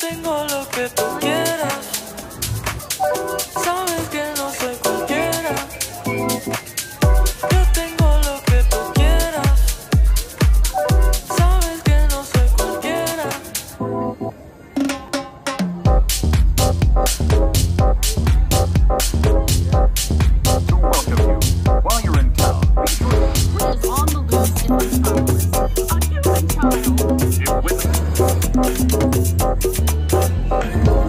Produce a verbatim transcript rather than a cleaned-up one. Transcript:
tengo lo que tú quieras. Sabes que no soy cualquiera. Yo tengo lo que tú quieras. Sabes que no soy cualquiera. To welcome you. While you're in town, be sure to What is on the loose in Metropolis? A human child. get with it.